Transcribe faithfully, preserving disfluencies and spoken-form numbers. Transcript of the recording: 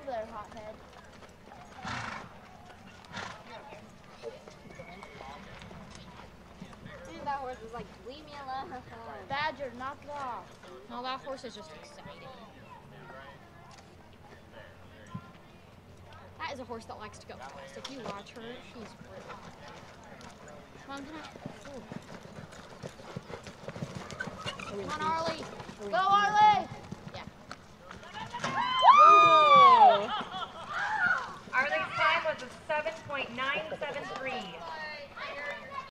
over there, hothead. And that horse was like, leave me alone. Badger, knock it off. No, that horse is just excited. That is a horse that likes to go fast. If you watch her, she's really hot. Come on, come on. Come on, Arlie. Go, Arlie!